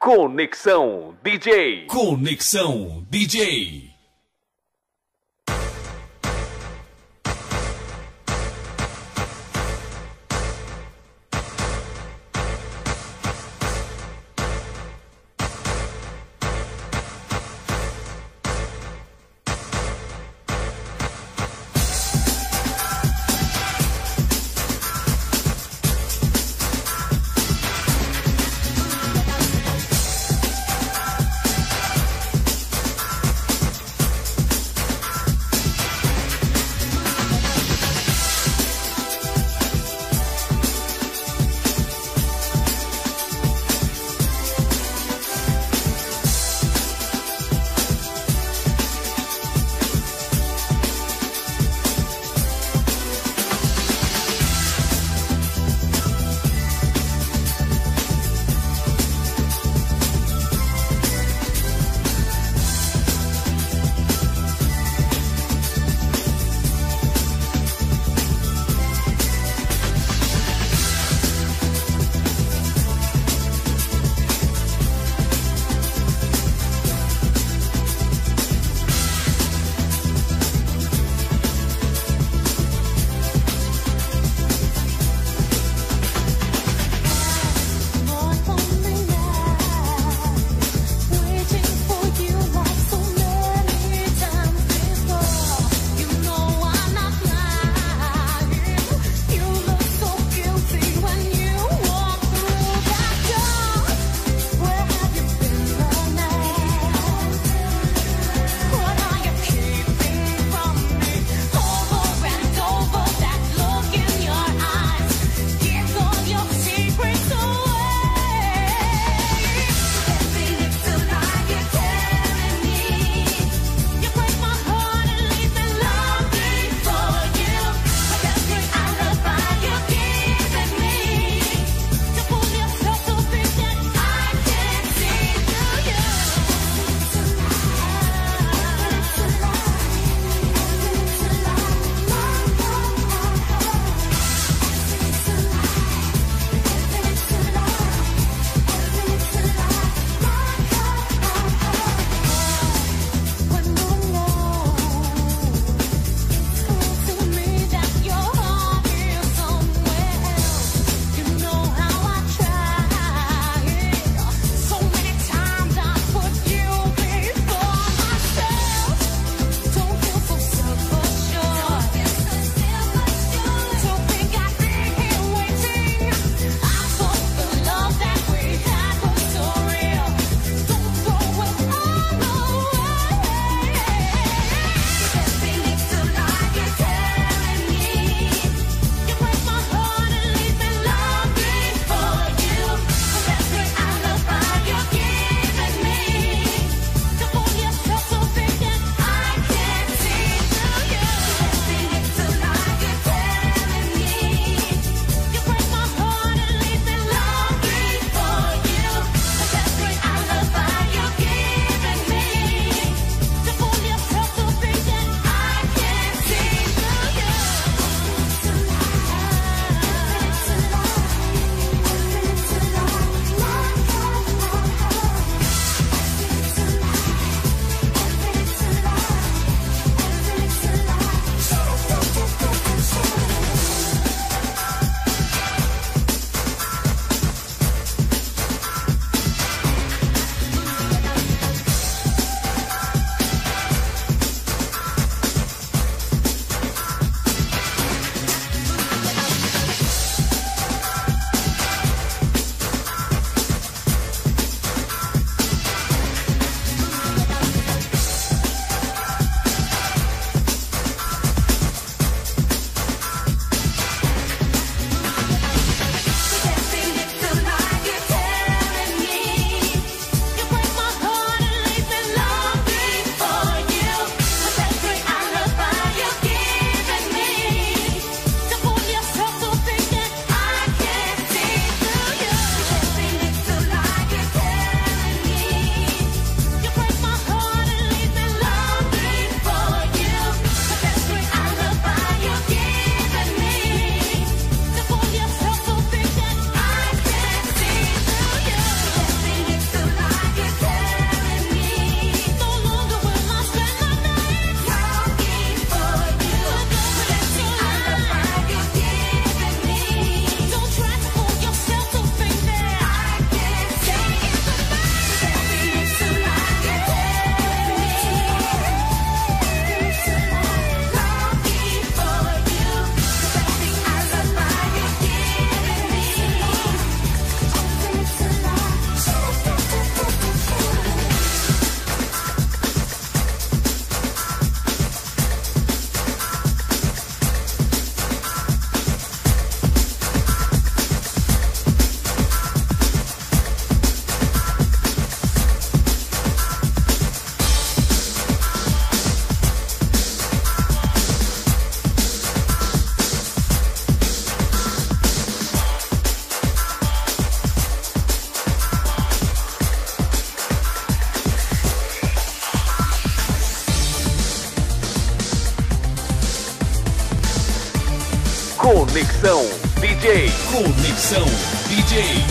Conexão DJ. Conexão DJ. Conexão DJ. Conexão DJ.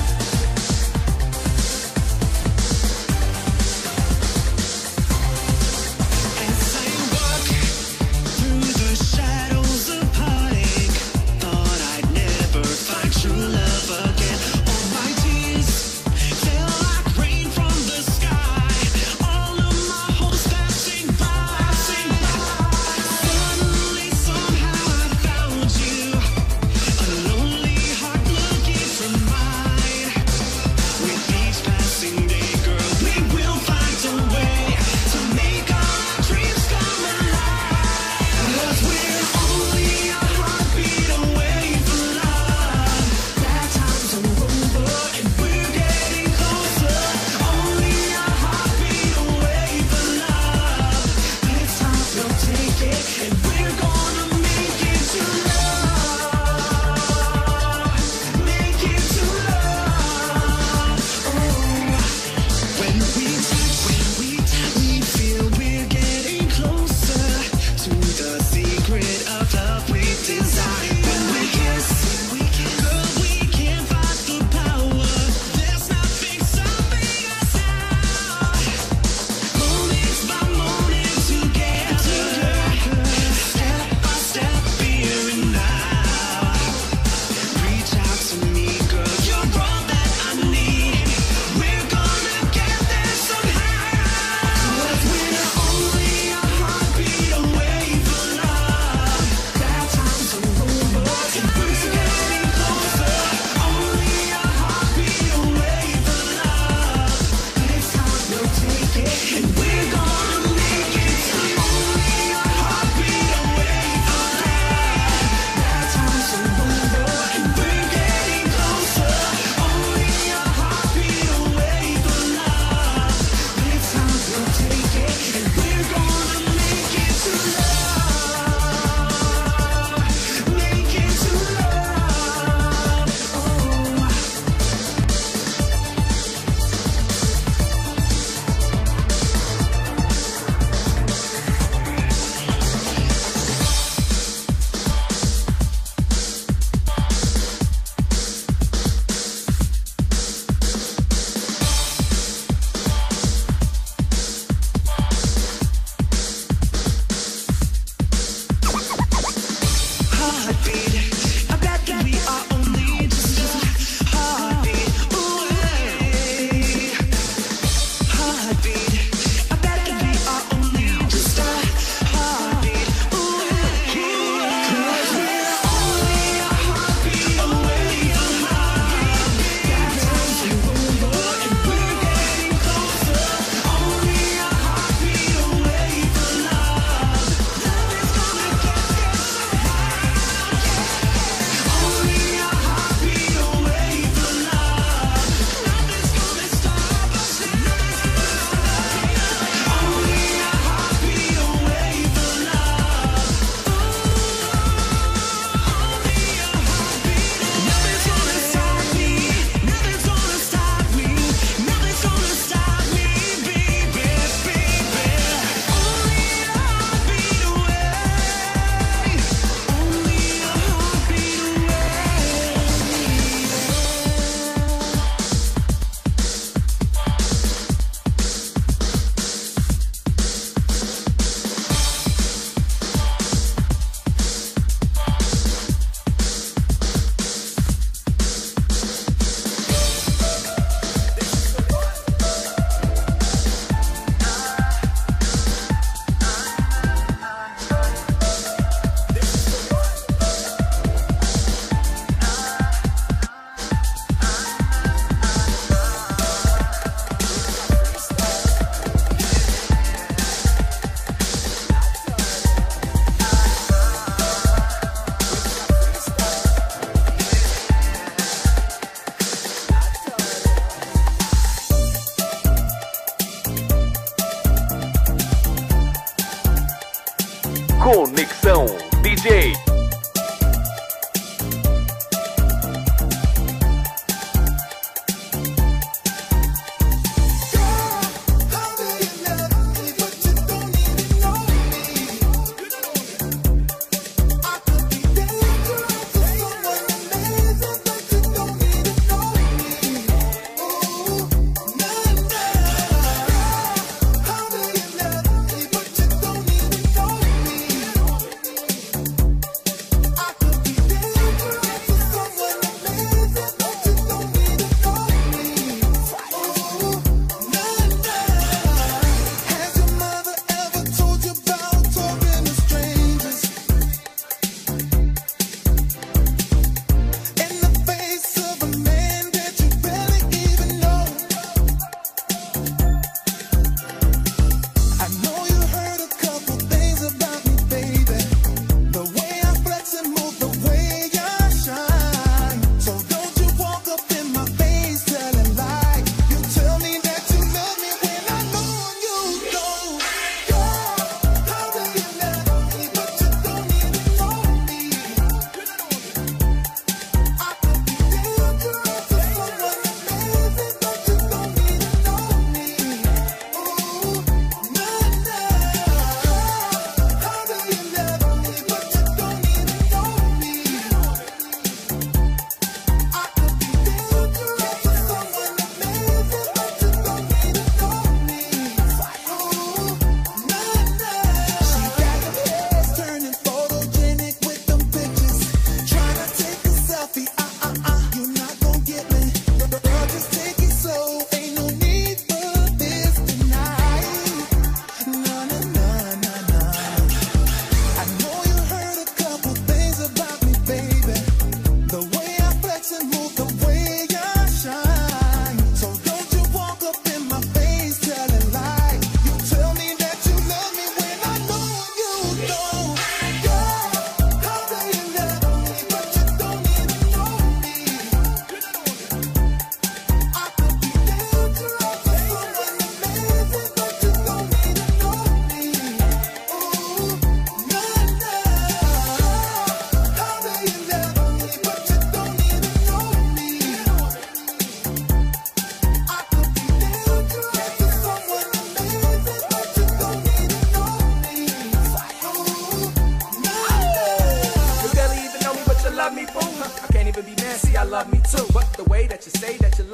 Conexão DJ.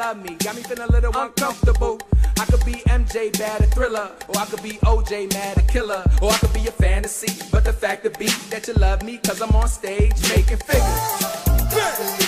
love me, got me feeling a little uncomfortable. I could be MJ, bad a thriller, or I could be OJ, mad a killer, or I could be a fantasy. But the fact of be that you love me, cause I'm on stage making figures.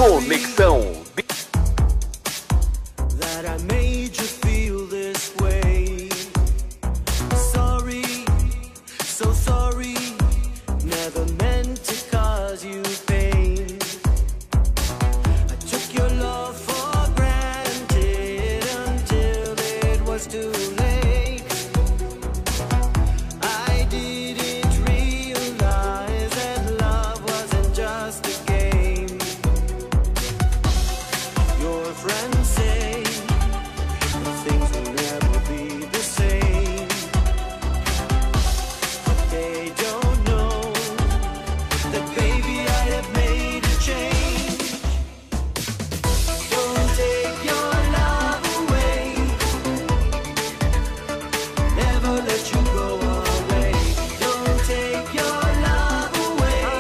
Conexão. That I made you feel this way. Sorry, so sorry. Never meant to cause you pain. I took your love for granted until it was too late. I didn't realize that love wasn't just a game. Your friends say that things will never be the same, but they don't know that, baby, I have made a change. Don't take your love away, never let you go away. Don't take your love away,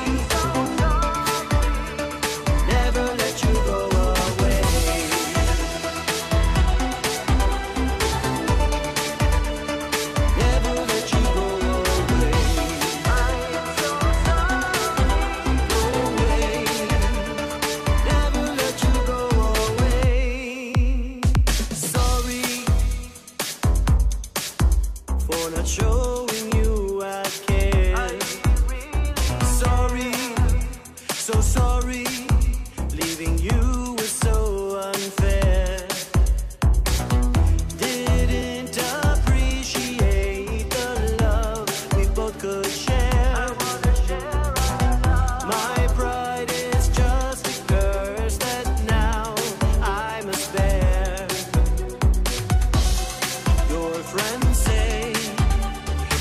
never let you go away. Never let you go away. I'm so sorry. Go away. Never let you go away. Sorry for not showing you I care. Sorry, so sorry. Leaving you was so unfair. Didn't appreciate the love we both could share. My pride is just a curse that now I must bear. Your friends say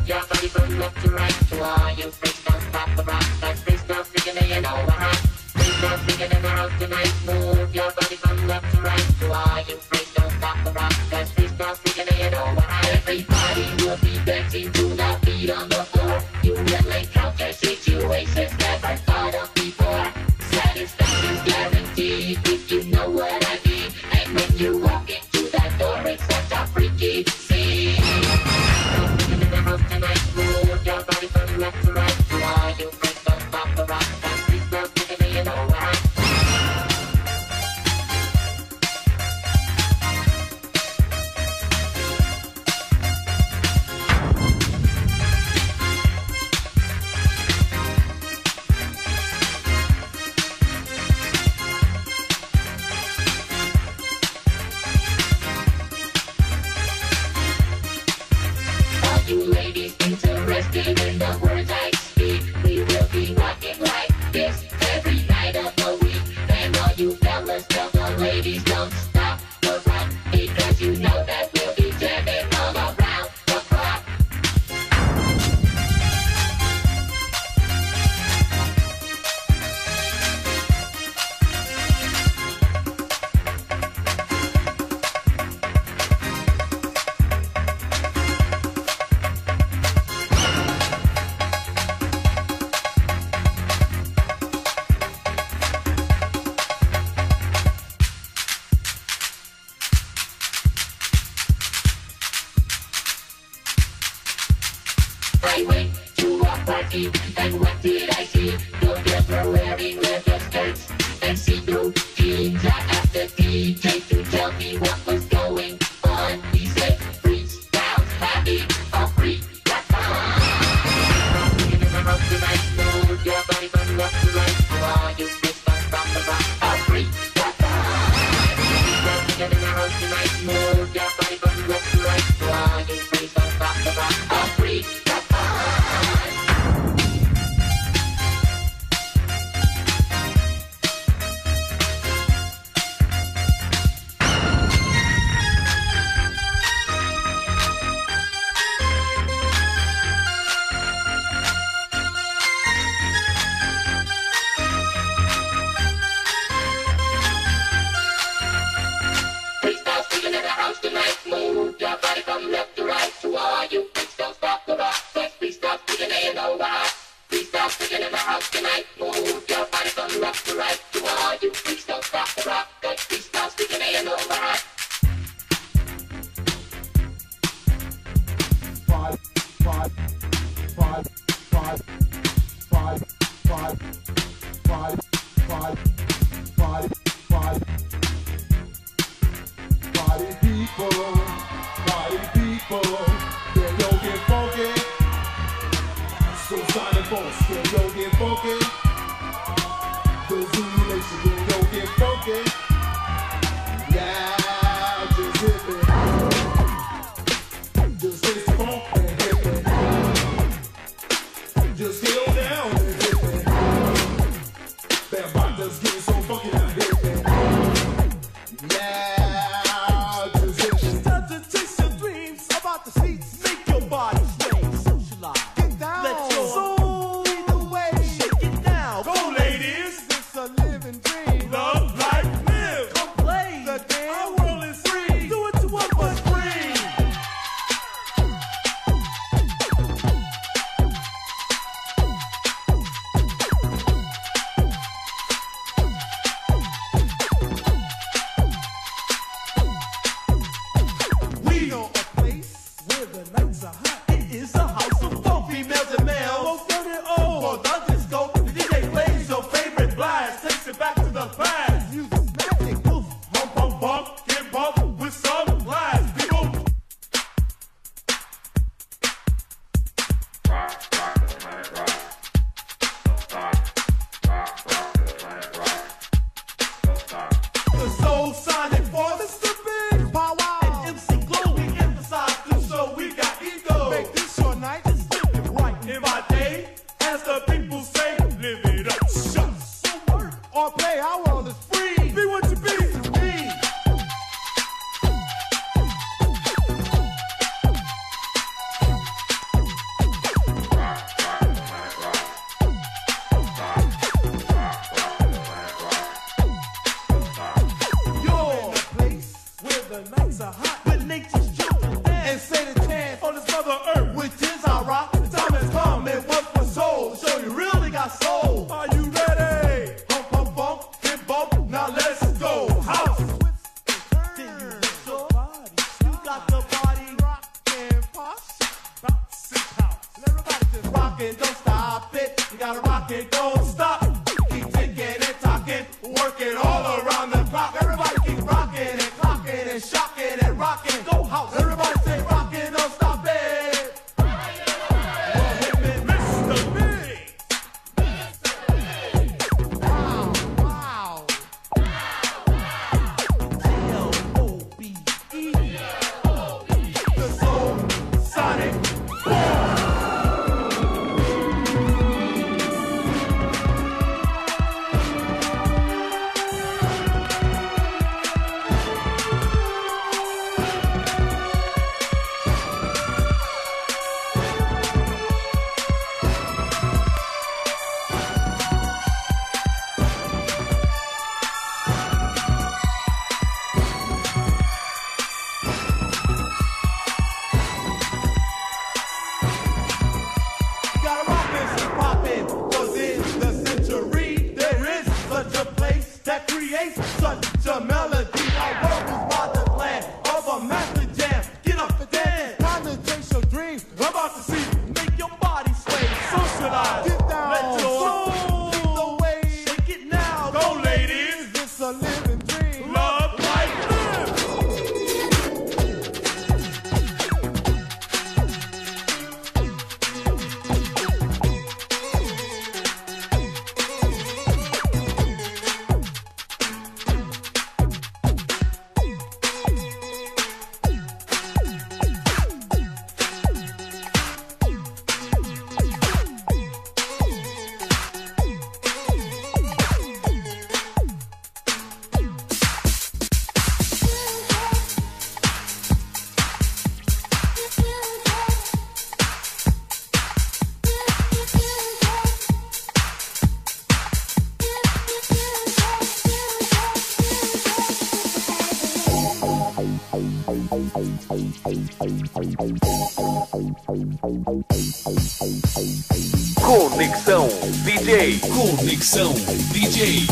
your body from left to right. To all you freaks, don't stop the rock. Cause freaks don't freaking and you know we're hot. Freaks don't freaking in the house tonight. Move your body from left to right. To all you freaks, don't stop the rock. Cause freaks don't freaking and you know we're hot. Everybody will be dancing to the beat on the floor. You will encounter situations never thought of before. Satisfaction's guaranteed if you know what I mean. And when you walk into that door, it's such a freaky scene. In the house tonight, move your body from left to right. To all you freaks, don't stop the rock. Cause freaks don't freaking and you know we're hot. You ladies interested in the words I speak, we will be rocking like this every night of the week. And all you fellas tell the ladies don't stop the rock, because you know that we'll be jamming all around the clock. I went to a party, and what did I see? The girls were wearing leather skirts and see-through jeans. I asked the DJ to tell me what was going on. He said, freestyle's having a free-a-thon. In the house tonight, move your body from left to right. To all you freaks, don't stop the rock. A free-a-thon. In the house tonight, move your body from left to right. To all you freaks, don't stop the rock. A free-a-thon. Freestyle's speaking in the house tonight. Move your body from left to right. To all you freaks, don't stop the rock. Cause freestyle's speaking and you know we're hot. Freestyle's speaking in the house tonight. Move your body from left to right. To all you freaks, don't stop the rock. Cause freestyle's speaking and you know we're hot. Party people, can yo get funky? So Sonic Boss, can yo get funky? The Zulu Nation, can yo get funky? Yeah, just hit me. Just hit the funk and hit me. Just get on down and hit me. That rock just getting so funky now, hit me. Yeah. The seats make your body sway, socialize. Get down. Let your soul lead the way. Shake it down. Everybody just rockin', don't stop it. You gotta rock it, don't stop. Keep ticking and talking, working all around the clock. Everybody keep rocking and clocking and shocking and rocking. Go house. Everybody say rockin', don't stop it. Hit me, Mr. Big. Wow. L-O-B-E. The Soul Sonic Boom. Gotta rock this and poppin', 'cause in the century there is such a place that creates such a melody. Our world is by the land of a master jam. Get up and dance, time to chase your dreams. I'm about to see you make your body sway. Socialize, get down, let your soul lead the way. Shake it now, go ladies. It's a living dream. Love, life, live. Conexão DJ. Conexão DJ.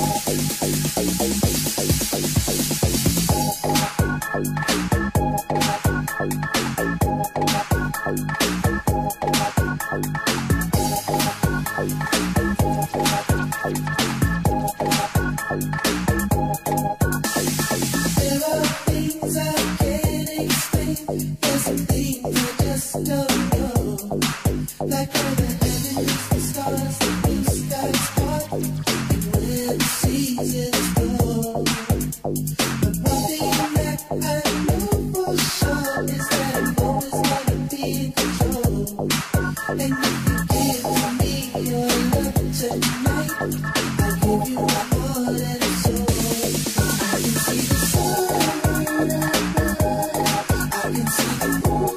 There are things I can't explain. There's some things I just don't know. Like all the heavens, the stars, the blue skies part, and where the seasons go. But one thing that I know for sure is that I'm always gonna be in control. And if you give to me your love tonight, I'll give you my heart and soul. I can see the sun, I can see the moon,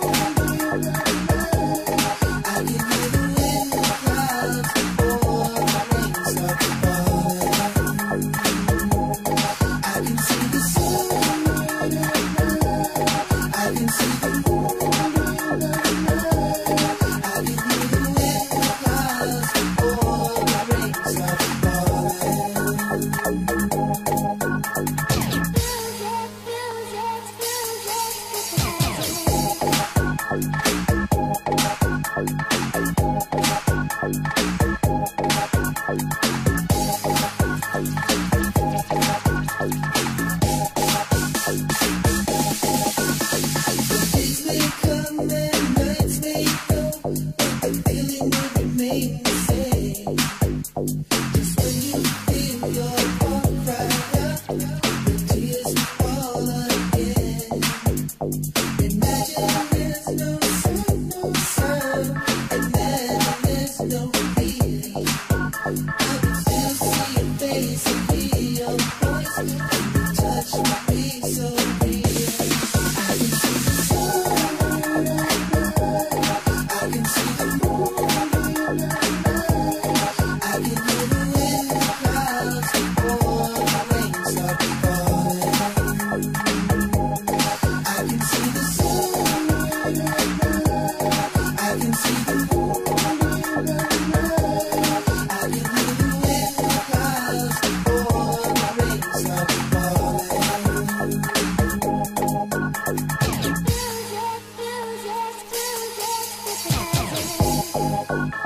I can hear the wind, the clouds before the rain starts falling. I can see the sun, I can see the moon, I can hear the wind, the clouds before the rain starts Days may come and nights may go, but the feeling will remain the same. Just when you feel your heart cry out, the tears fall again. Imagine there's no sun, no sound, and then there's no feeling. I can still see your face and hear your voice, and your touch will be so real. I can see the sun, I can see the moon, I can hear the wind, the clouds before the rain starts falling. I can see the sun, I can see the moon, I can hear the wind, the clouds before the rain starts falling.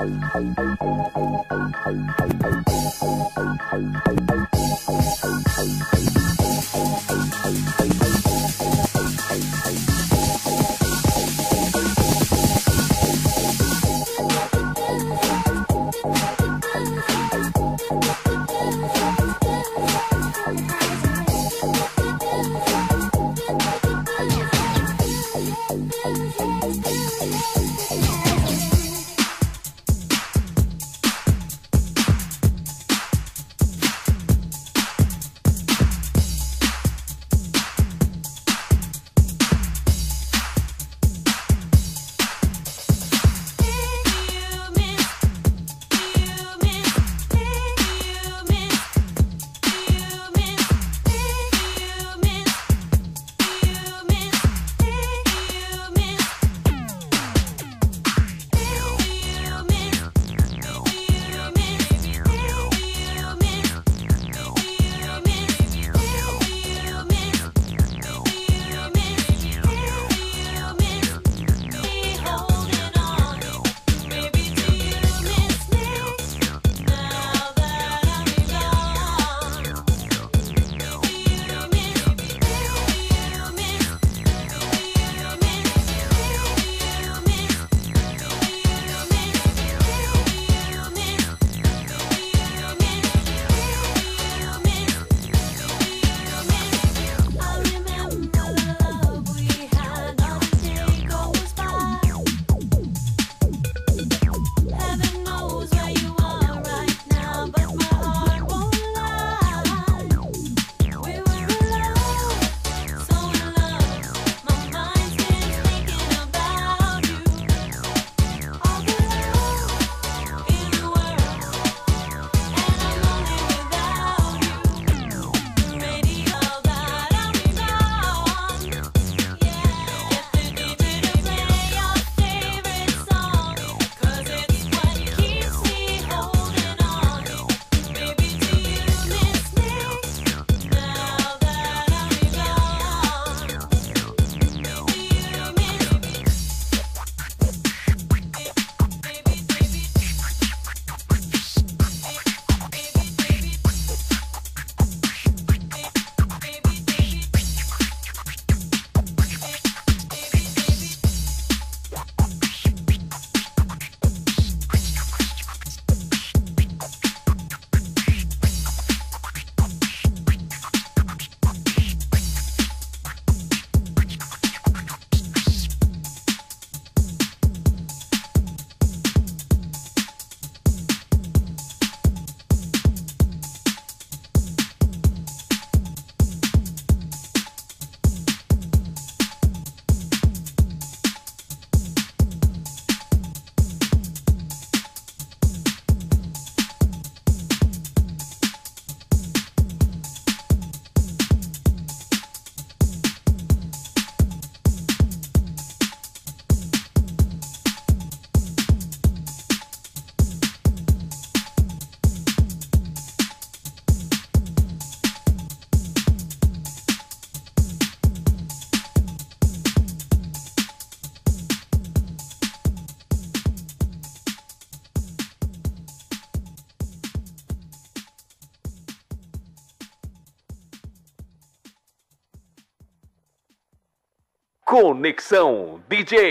Conexão DJ.